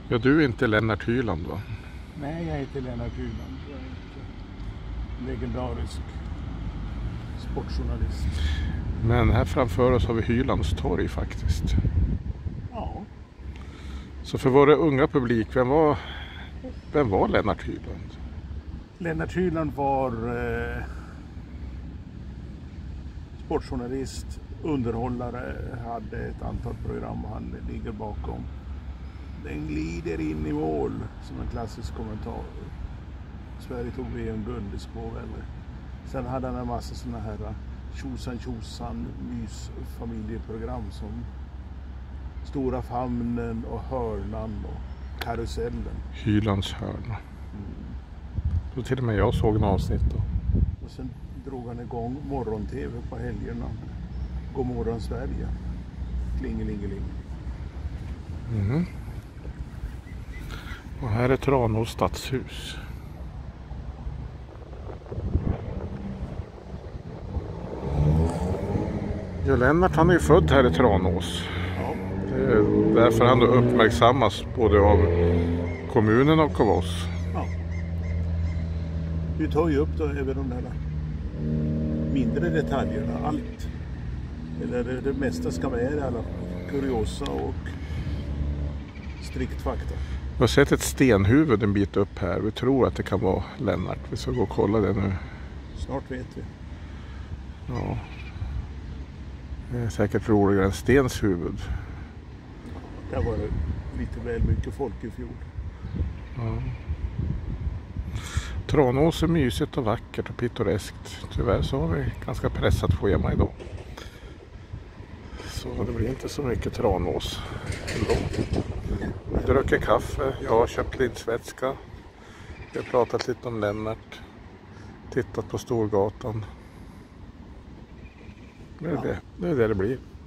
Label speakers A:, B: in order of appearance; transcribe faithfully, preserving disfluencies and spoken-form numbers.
A: Ja, du är inte Lennart Hyland, va?
B: Nej, jag heter Lennart Hyland. Jag är inte legendarisk sportjournalist.
A: Men här framför oss har vi Hylands torg faktiskt.
B: Ja.
A: Så för våra unga publik, vem var, vem var Lennart Hyland?
B: Lennart Hyland var eh, sportjournalist, underhållare, hade ett antal program och han ligger bakom. Den glider in i mål, som en klassisk kommentar. Sverige tog V M-guld i Skåvälle. Sen hade han en massa såna här tjosan tjosan mysfamiljeprogram som Stora famnen och Hörnan och Karusellen.
A: Hylands hörna.
B: Mm.
A: Så till och med jag såg en avsnitt då.
B: Och sen drog han igång morgon-tv på helgerna. God morgon Sverige. Klingelingeling.
A: Mm. Och här är Tranås stadshus. Ja, Lennart han är ju född här i Tranås.
B: Ja.
A: Det är därför han då uppmärksammas både av kommunen och av oss.
B: Ja. Vi tar ju upp då över de där mindre detaljerna, allt. Eller det, det mesta ska med i alla fall. Kuriosa och strikt fakta.
A: Vi har sett ett stenhuvud en bit upp här. Vi tror att det kan vara Lennart. Vi ska gå och kolla det nu.
B: Snart vet vi.
A: Ja. Det är säkert roligare än Stens huvud.
B: Det var lite väl mycket folk i fjol.
A: Ja. Tranås är mysigt och vackert och pittoreskt. Tyvärr så har vi ganska pressat schema idag. Så det blir inte så mycket Tranås ändå. Vi dricker kaffe, jag har köpt linsvätska. Vi har pratat lite om Lennart. Tittat på Storgatan. Det är det det, är det, det blir.